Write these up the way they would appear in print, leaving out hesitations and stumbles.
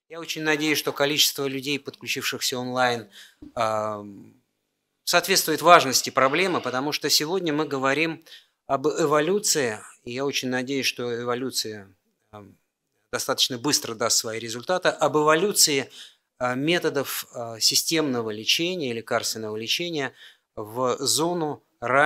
Я очень надеюсь, что количество людей, подключившихся онлайн, а, соответствует важности проблемы, потому что сегодня мы говорим об эволюции, и я очень надеюсь, что эволюция достаточно быстро даст свои результаты, об эволюции методов системного лечения, лекарственного лечения в зону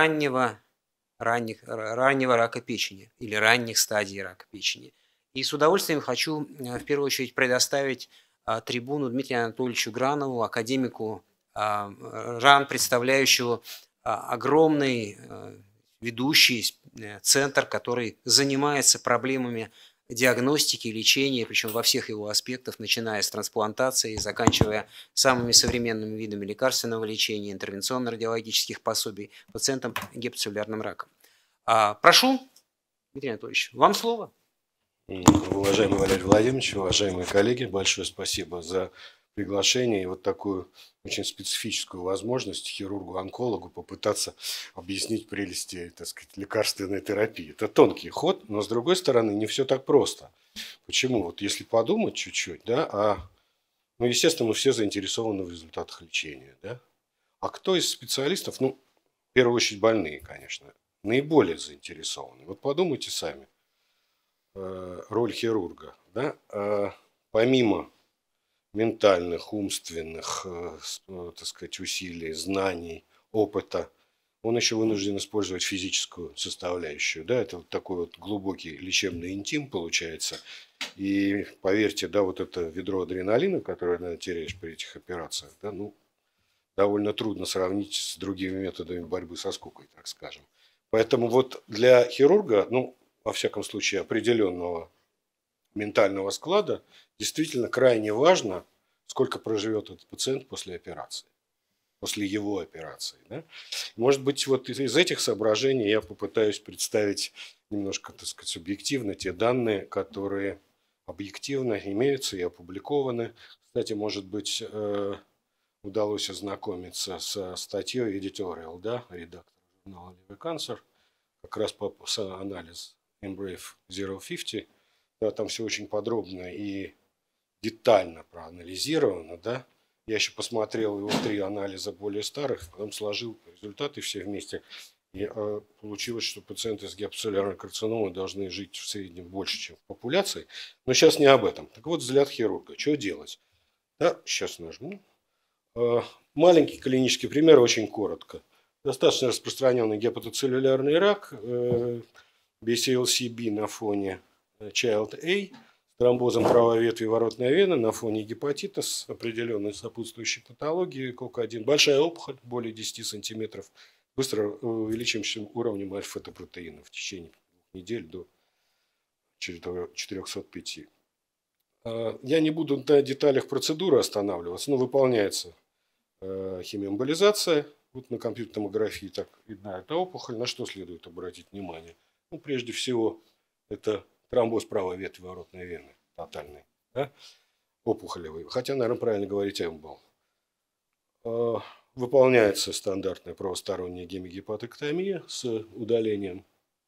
раннего рака печени или ранних стадий рака печени. И с удовольствием хочу в первую очередь предоставить трибуну Дмитрию Анатольевичу Гранову, академику РАН, представляющего огромный ведущий центр, который занимается проблемами диагностики и лечения, причем во всех его аспектах, начиная с трансплантации, заканчивая самыми современными видами лекарственного лечения, интервенционно-радиологических пособий пациентам гепатоцеллюлярным раком. Прошу, Дмитрий Анатольевич, вам слово. Уважаемый Валерий Владимирович, уважаемые коллеги, большое спасибо за приглашение и вот такую очень специфическую возможность хирургу-онкологу попытаться объяснить прелести, так сказать, лекарственной терапии. Это тонкий ход, но с другой стороны не все так просто. Почему? Вот если подумать чуть-чуть, да, ну, естественно, мы все заинтересованы в результатах лечения, да. А кто из специалистов, ну, в первую очередь больные, конечно, наиболее заинтересованы? Вот подумайте сами. Роль хирурга, да, помимо ментальных, умственных, так сказать, усилий, знаний, опыта, он еще вынужден использовать физическую составляющую, да, это вот такой вот глубокий лечебный интим получается, и поверьте, да, вот это ведро адреналина, которое, наверное, теряешь при этих операциях, да, ну, довольно трудно сравнить с другими методами борьбы со скукой, так скажем. Поэтому вот для хирурга, ну, во всяком случае, определенного ментального склада, действительно крайне важно, сколько проживет этот пациент после операции, после его операции. Да? Может быть, вот из этих соображений я попытаюсь представить немножко, так сказать, субъективно те данные, которые объективно имеются и опубликованы. Кстати, может быть, удалось ознакомиться со статьей editorial, да, редактора журнала Liver Cancer, как раз по анализ Embrave 050, да, там все очень подробно и детально проанализировано, да. Я еще посмотрел его 3 анализа более старых, потом сложил результаты все вместе, и получилось, что пациенты с гепатоцеллюлярной карциномой должны жить в среднем больше, чем в популяции. Но сейчас не об этом. Так вот, взгляд хирурга. Что делать? Да, сейчас нажму. Маленький клинический пример, очень коротко. Достаточно распространенный гепатоцеллюлярный рак, BCLC-B на фоне Child-A, с тромбозом правой ветви воротной вены на фоне гепатита с определенной сопутствующей патологией, КОК-1, большая опухоль, более 10 сантиметров, быстро увеличивающим уровнем альфа-фетопротеина в течение 2 недель до 405. Я не буду на деталях процедуры останавливаться, но выполняется химиоэмболизация. Вот на компьютерной томографии так видна эта опухоль. На что следует обратить внимание? Ну, прежде всего, это тромбоз правой ветви воротной вены, тотальный, да? Опухолевый. Хотя, наверное, правильно говорить эмбол. Выполняется стандартная правосторонняя гемигепатоктомия с удалением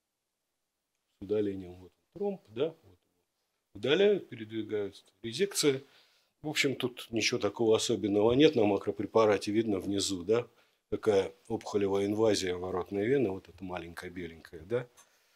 вот, тромб, да? Удаляют, передвигают, резекция. В общем, тут ничего такого особенного нет. На макропрепарате видно внизу, да, какая опухолевая инвазия воротной вены, вот эта маленькая беленькая, да.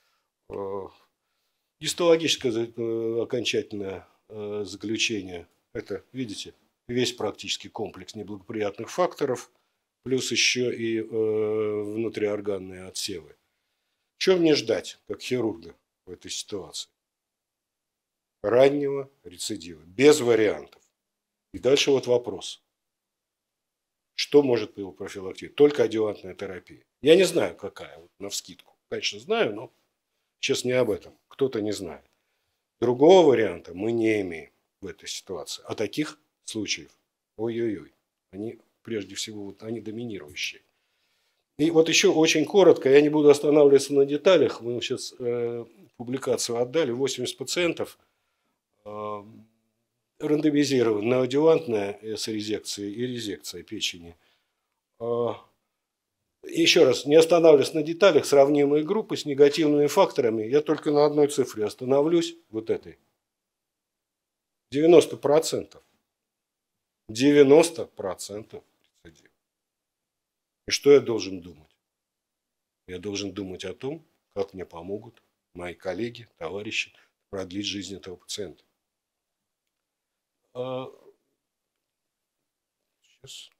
Гистологическое окончательное заключение, это, видите, весь практически комплекс неблагоприятных факторов, плюс еще и внутриорганные отсевы. Что мне ждать, как хирурга, в этой ситуации? Раннего рецидива, без вариантов. И дальше вот вопрос. Что может его профилактировать? Только адъювантная терапия. Я не знаю, какая, вот навскидку. Конечно, знаю, но сейчас не об этом. Кто-то не знает. Другого варианта мы не имеем в этой ситуации. А таких случаев, ой-ой-ой, они прежде всего, вот, они доминирующие. И вот еще очень коротко, я не буду останавливаться на деталях, мы сейчас публикацию отдали, 80 пациентов рандомизированы на адъювантная с резекцией и резекция печени. Еще раз, не останавливаясь на деталях, сравнимые группы с негативными факторами, я только на одной цифре остановлюсь, вот этой. 90%. 90% рецидив. И что я должен думать? Я должен думать о том, как мне помогут мои коллеги, товарищи продлить жизнь этого пациента. Сейчас.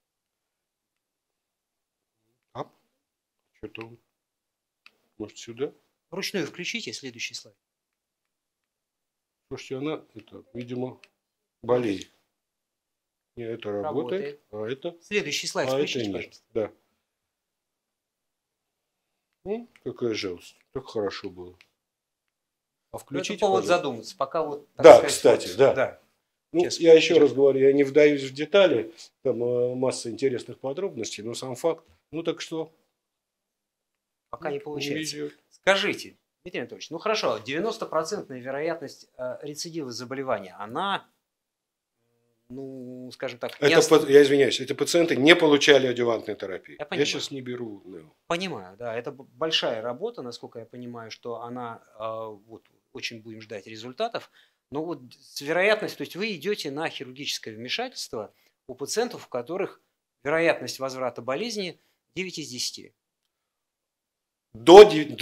Что-то он. Может, сюда? Вручную включите следующий слайд. Слушайте, она, это, видимо, болеет. Не, это работает. А это? Следующий слайд включите, пожалуйста. Да. Ну, какая жалость. Так хорошо было. А включите, это повод пожалуйста. задуматься. Пока вот, да, сказать, кстати, вот, да. Ну, я еще раз говорю, я не вдаюсь в детали, там масса интересных подробностей, но сам факт. Ну так что? Пока не получается. Скажите, Дмитрий Анатольевич, ну хорошо, 90% вероятность рецидива заболевания, она, ну, скажем так... Я извиняюсь, эти пациенты не получали адъювантной терапии. Я сейчас не беру. Понимаю, да, это большая работа, насколько я понимаю, что она, вот, очень будем ждать результатов. Но вот с вероятностью, то есть вы идете на хирургическое вмешательство у пациентов, у которых вероятность возврата болезни 9 из 10. До 9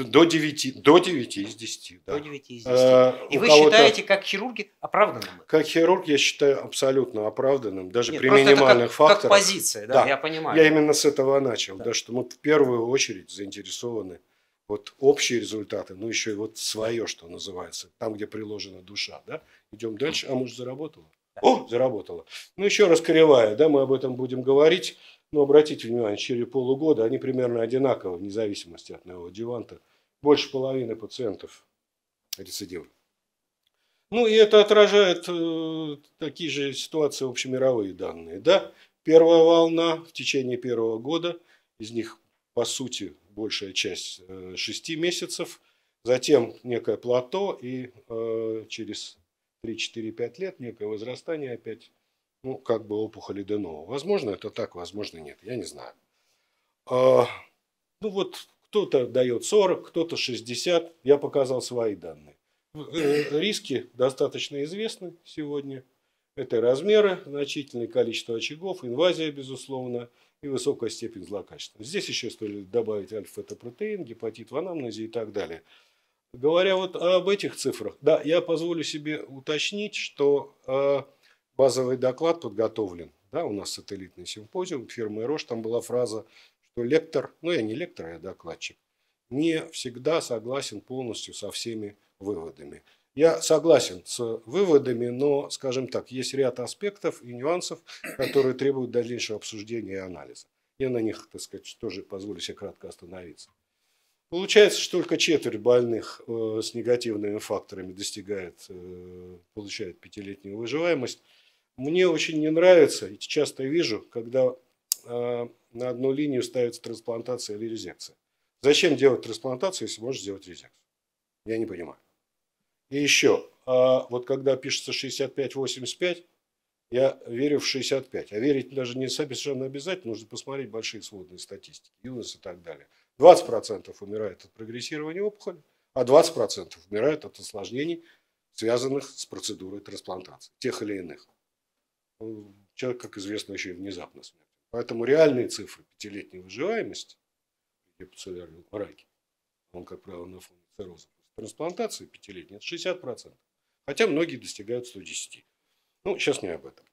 из 10. Да. До 9 из 10. И вы считаете, как хирурги, оправданным? Как хирург я считаю абсолютно оправданным, даже при минимальных факторах. Как позиция, да, я понимаю. Я именно с этого начал, да, что мы в первую очередь заинтересованы вот общие результаты, ну еще и вот свое, что называется, там, где приложена душа, да. Идем дальше. А может, заработало? Да. О, заработало. Ну еще раз кривая, да, мы об этом будем говорить. Но обратите внимание, через полугода они примерно одинаковы, вне зависимости от моего адъюванта. Больше половины пациентов рецидивы. Ну и это отражает такие же ситуации общемировые данные. Да? Первая волна в течение первого года, из них по сути большая часть 6 месяцев, затем некое плато и через 3-4-5 лет некое возрастание опять. Ну, как бы опухоли Денова. Возможно, это так, возможно, нет. Я не знаю. Ну, вот кто-то дает 40, кто-то 60. Я показал свои данные. Риски достаточно известны сегодня. Это размеры, значительное количество очагов, инвазия, безусловно, и высокая степень злокачества. Здесь еще стоит добавить альфа-фетопротеин, гепатит в анамнезе и так далее. Говоря вот об этих цифрах, да, я позволю себе уточнить, что базовый доклад подготовлен. Да, у нас сателлитный симпозиум фирмы Рош. Там была фраза, что лектор, ну я не лектор, я докладчик, не всегда согласен полностью со всеми выводами. Я согласен с выводами, но, скажем так, есть ряд аспектов и нюансов, которые требуют дальнейшего обсуждения и анализа. Я на них, так сказать, тоже позволю себе кратко остановиться. Получается, что только четверть больных с негативными факторами получает 5-летнюю выживаемость. Мне очень не нравится, и часто вижу, когда на одну линию ставится трансплантация или резекция. Зачем делать трансплантацию, если можно сделать резекцию? Я не понимаю. И еще, вот когда пишется 65-85, я верю в 65. А верить даже не совершенно обязательно, нужно посмотреть большие сводные статистики, ЮНОС и так далее. 20% умирает от прогрессирования опухоли, а 20% умирают от осложнений, связанных с процедурой трансплантации, тех или иных. Человек, как известно, еще и внезапно смертен. Поэтому реальные цифры 5-летней выживаемости при гепатоцеллярном раке, он, как правило, на фоне цирроза после трансплантации 5-летней, это 60%. Хотя многие достигают 110%. Ну, сейчас не об этом.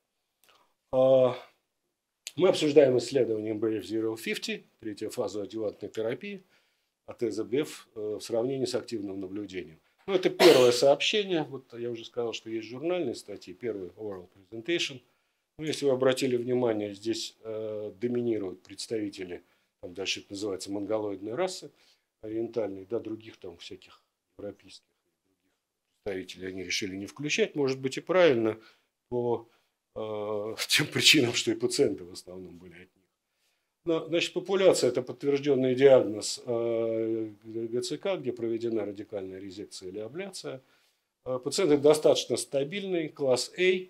Мы обсуждаем исследование Brave Zero 50, третья фаза адъювантной терапии от ЭЗБФ в сравнении с активным наблюдением. Ну, это первое сообщение. Вот я уже сказал, что есть журнальные статьи. Первый oral presentation. Ну, если вы обратили внимание, здесь доминируют представители, там дальше это называется монголоидной расы, ориентальные, да, других там всяких европейских представителей они решили не включать. Может быть и правильно по тем причинам, что и пациенты в основном были от них. Но, значит, популяция – это подтвержденный диагноз ГЦК, где проведена радикальная резекция или абляция. Пациенты достаточно стабильные, класс A,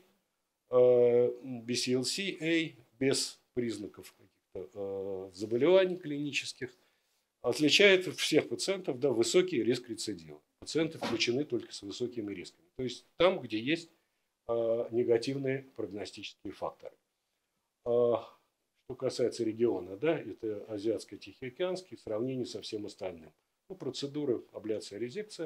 BCLC-A, без признаков каких-то заболеваний клинических. Отличает всех пациентов, да, высокий риск рецидива. Пациенты включены только с высокими рисками. То есть там, где есть негативные прогностические факторы. Что касается региона, да, это Азиатско-Тихоокеанский в сравнении со всем остальным. Ну, процедуры абляция, резекция,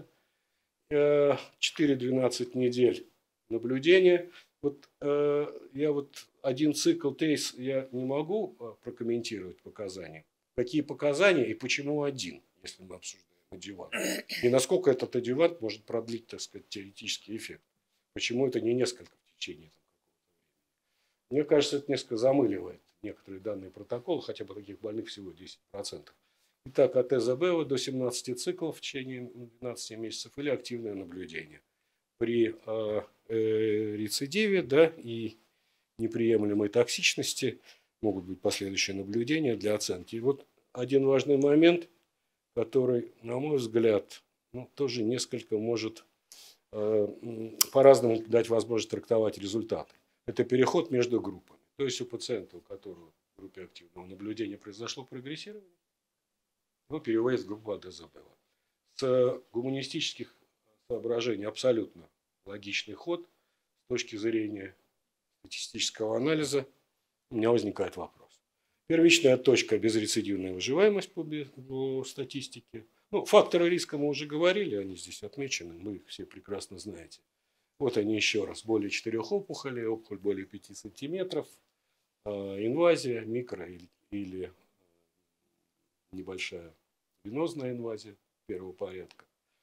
4-12 недель наблюдения. Вот я вот один цикл тейс я не могу прокомментировать показания. Какие показания и почему один, если мы обсуждаем адъювант. И насколько этот адъювант может продлить, так сказать, теоретический эффект. Почему это не несколько в течение какого-то времени. Мне кажется, это несколько замыливает некоторые данные протокола, хотя бы таких больных всего 10%. Итак, от ЭЗБ до 17 циклов в течение 12 месяцев или активное наблюдение. При рецидиве, да, и неприемлемой токсичности могут быть последующие наблюдения для оценки. И вот один важный момент, который, на мой взгляд, ну, тоже несколько может по-разному дать возможность трактовать результаты. Это переход между группами. То есть у пациента, у которого в группе активного наблюдения произошло прогрессирование, его переводят в группу АДЗБ. С гуманистических соображений абсолютно логичный ход. С точки зрения статистического анализа у меня возникает вопрос. Первичная точка – безрецидивная выживаемость по статистике. Ну, факторы риска мы уже говорили, они здесь отмечены, вы их все прекрасно знаете. Вот они еще раз. Более 4 опухолей, опухоль более 5 сантиметров, инвазия, микро или небольшая венозная инвазия первого порядка.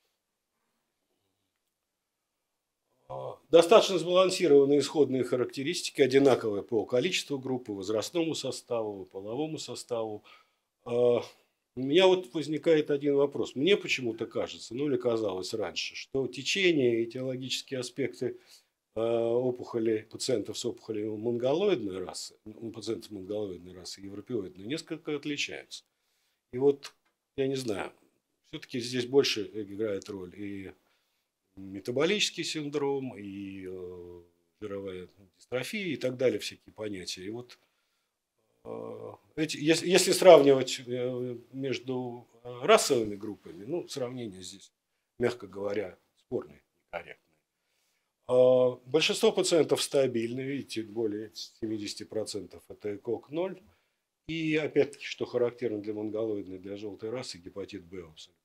Достаточно сбалансированные исходные характеристики, одинаковые по количеству группы, возрастному составу, половому составу. У меня вот возникает один вопрос. Мне почему-то кажется, ну или казалось раньше, что течение и этиологические аспекты опухолей пациентов с опухолью монголоидной расы, пациентов монголоидной расы и европеоидной, несколько отличаются. И вот, я не знаю, все-таки здесь больше играет роль и метаболический синдром, и жировая дистрофия, и так далее, всякие понятия. И вот если сравнивать между расовыми группами, ну, сравнение здесь, мягко говоря, спорное, некорректное. Большинство пациентов стабильны, видите, более 70% это ЭКОК 0. И опять-таки, что характерно для монголоидной, для желтой расы, гепатит Б абсолютно.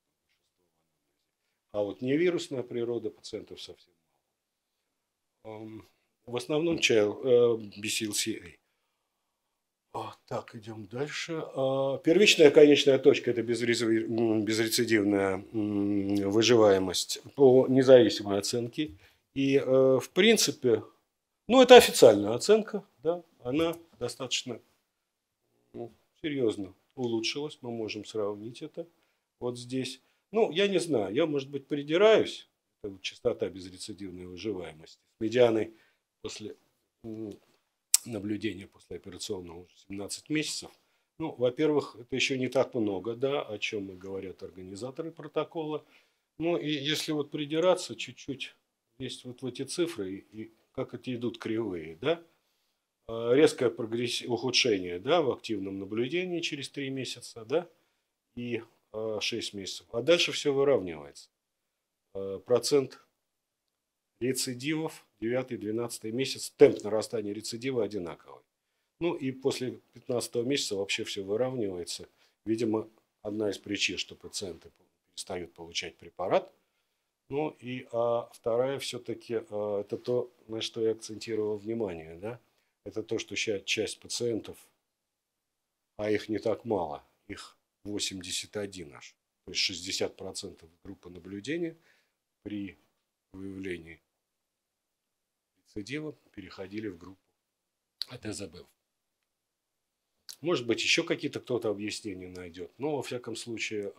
А вот невирусная природа пациентов совсем мало. В основном BCLC-A. Так, идем дальше. Первичная конечная точка – это безрецидивная выживаемость по независимой оценке. И, в принципе, ну, это официальная оценка, да, она достаточно серьезно улучшилась. Мы можем сравнить это вот здесь. Ну, я не знаю, я, может быть, придираюсь. Это частота безрецидивной выживаемости. С медианой после наблюдения послеоперационного уже 17 месяцев. Ну, во-первых, это еще не так много, да, о чем говорят организаторы протокола. Ну, и если вот придираться чуть-чуть, есть вот в эти цифры, и как эти идут кривые, да, резкое ухудшение, да, в активном наблюдении через 3 месяца, да, и 6 месяцев. А дальше все выравнивается. Процент рецидивов 9-12 месяц, темп нарастания рецидива одинаковый. Ну и после 15 месяца вообще все выравнивается. Видимо, одна из причин, что пациенты перестают получать препарат. Ну и вторая все-таки, это то, на что я акцентировал внимание, да, это то, что часть пациентов, а их не так мало, их 81 аж, то есть 60% группы наблюдения при выявлении рецидива переходили в группу АТЗБ. Может быть, еще какие-то кто-то объяснения найдет, но во всяком случае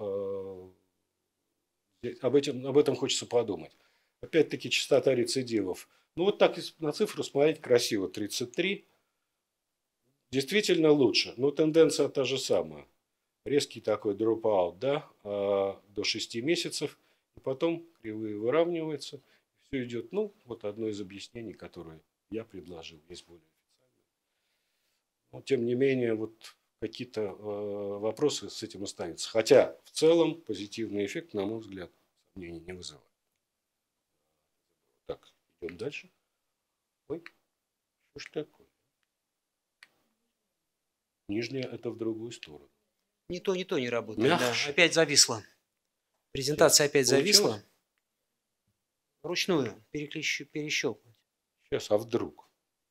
об этом хочется подумать. Опять-таки частота рецидивов. Ну вот так на цифру смотреть красиво, 33. Действительно лучше, но тенденция та же самая. Резкий такой дроп-аут, да, до 6 месяцев, и потом кривые выравниваются. Все идет, ну, вот одно из объяснений, которое я предложил, есть более официальное. Но, тем не менее, вот какие-то вопросы с этим останутся. Хотя, в целом, позитивный эффект, на мой взгляд, сомнений не вызывает. Так, идем дальше. Ой, что ж такое? Нижняя это в другую сторону. Не то не работает. Да, Мягче. опять зависло. Презентация опять Получилось? зависла. Вручную перещелкнуть. Сейчас, а вдруг?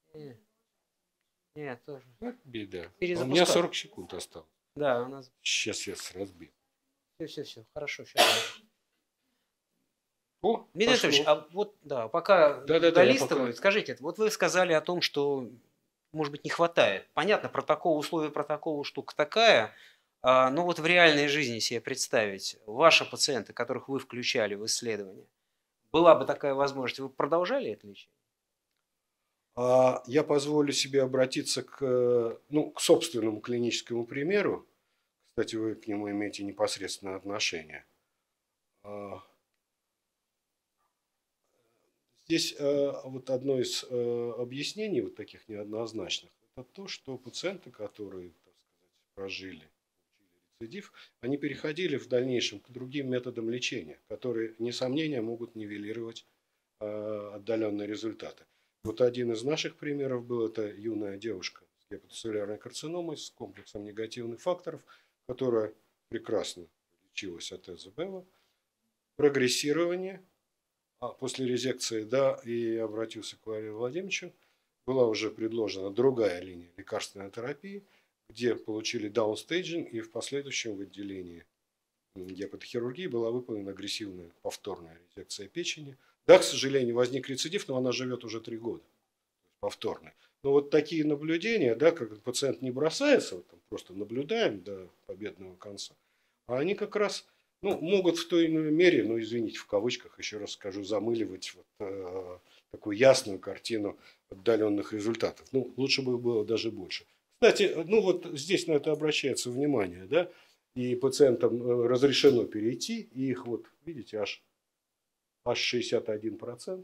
Нет, тоже. Вот беда. А у Перезапускать. меня 40 секунд осталось. Да, у нас... Сейчас я разбил. Все, хорошо. Сейчас. О, Дмитрий пошло. Анатольевич, а вот, да, пока Да-да-да, долистывают, скажите, вот вы сказали о том, что, может быть, не хватает. Понятно, условия протокола штука такая, но вот в реальной жизни себе представить, ваши пациенты, которых вы включали в исследование, была бы такая возможность, вы продолжали это лечение? Я позволю себе обратиться к собственному клиническому примеру. Кстати, вы к нему имеете непосредственное отношение. Здесь вот одно из объяснений вот таких неоднозначных, это то, что пациенты, которые, так сказать, прожили, получили рецидив, они переходили в дальнейшем к другим методам лечения, которые, несомненно, могут нивелировать отдаленные результаты. Вот один из наших примеров был, это юная девушка с гепатоцеллярной карциномой, с комплексом негативных факторов, которая прекрасно лечилась от эзобева. Прогрессирование после резекции, да, и обратился к Валерию Владимировичу, была уже предложена другая линия лекарственной терапии, где получили даунстейджинг, и в последующем в отделении гепатохирургии была выполнена агрессивная повторная резекция печени. Да, к сожалению, возник рецидив, но она живет уже 3 года. Повторная. Но вот такие наблюдения, да, как пациент не бросается, вот там просто наблюдаем до победного конца, а они как раз могут в той или иной мере, извините, в кавычках, еще раз скажу, замыливать вот, такую ясную картину отдаленных результатов. Лучше бы было даже больше. Кстати, вот здесь на это обращается внимание, да, и пациентам разрешено перейти, и их вот, видите, аж 61%.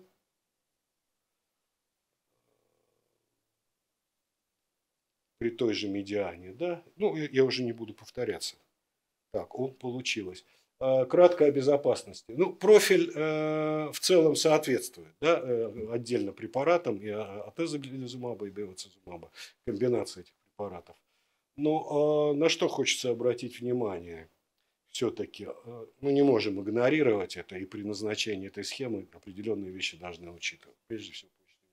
При той же медиане, да, я уже не буду повторяться. Так, получилось. Кратко о безопасности. Профиль в целом соответствует, да, отдельно препаратам и атезолизумаба и бевацизумаба, комбинация этих препаратов. Но на что хочется обратить внимание? Все-таки мы не можем игнорировать это, и при назначении этой схемы определенные вещи должны учитывать. Прежде всего,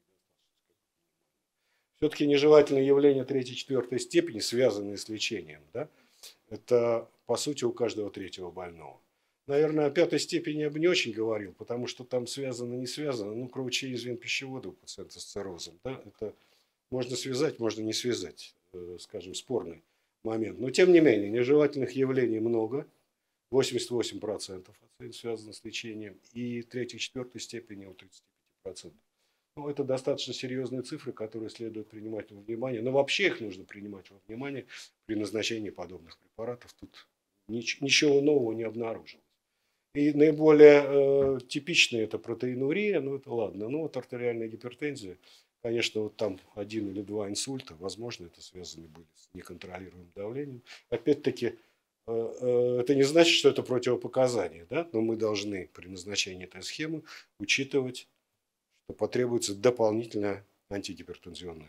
все-таки нежелательные явления 3-4 степени, связанные с лечением, да, это по сути у каждого 3-го больного. Наверное, о 5-й степени я бы не очень говорил, потому что там связано, не связано. Кровотечение из вен пищевода у пациента с циррозом, да, это можно связать, можно не связать, скажем, спорный момент. Но тем не менее, нежелательных явлений много, 88% связано с лечением, и 3-4 степени у 35%. Это достаточно серьезные цифры, которые следует принимать во внимание. Но вообще их нужно принимать во внимание при назначении подобных препаратов. Тут ничего нового не обнаружилось. И наиболее типичные это протеинурия, это ладно. Вот артериальная гипертензия, конечно, вот там 1 или 2 инсульта, возможно, это связаны были с неконтролируемым давлением. Опять-таки, это не значит, что это противопоказание, да? Но мы должны при назначении этой схемы учитывать, что потребуется дополнительная антигипертензионная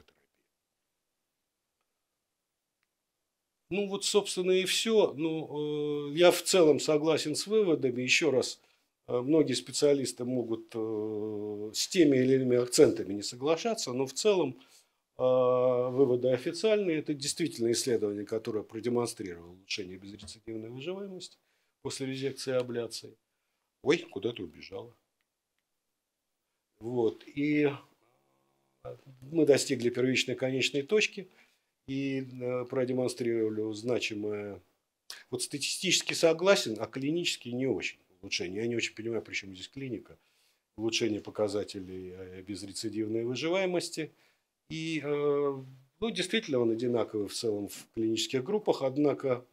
терапия. Вот, собственно, и все. Я в целом согласен с выводами. Еще раз, многие специалисты могут с теми или иными акцентами не соглашаться, но в целом выводы официальные. Это действительно исследование, которое продемонстрировало улучшение безрецидивной выживаемости после резекции и абляции. Ой, куда-то убежала. Вот. И мы достигли первичной конечной точки и продемонстрировали значимое. Вот статистически согласен, а клинически не очень улучшение. Я не очень понимаю, при чем здесь клиника. Улучшение показателей безрецидивной выживаемости. И действительно он одинаковый в целом в клинических группах, однако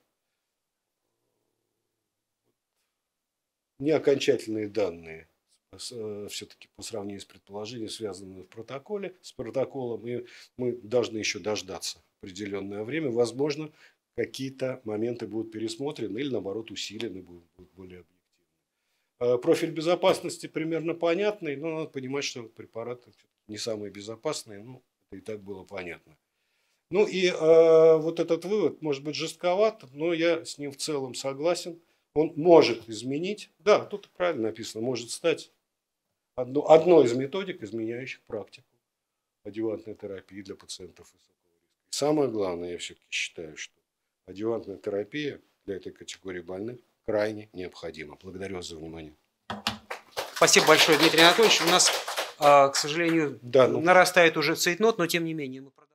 неокончательные данные все-таки по сравнению с предположением связаны с протоколом, и мы должны еще дождаться определенное время. Возможно, какие-то моменты будут пересмотрены или, наоборот, усилены, будут более объективны. Профиль безопасности примерно понятный, но надо понимать, что препараты не самые безопасные, ну, это и так было понятно. Ну и вот этот вывод может быть жестковат, но я с ним в целом согласен. Он может изменить, да, тут правильно написано, может стать одной из методик, изменяющих практику адъювантной терапии для пациентов высокого риска. И самое главное, я все-таки считаю, что адъювантная терапия для этой категории больных крайне необходима. Благодарю вас за внимание. Спасибо большое, Дмитрий Анатольевич. У нас, к сожалению, Да, нарастает уже цейтнот, но тем не менее мы продолжаем.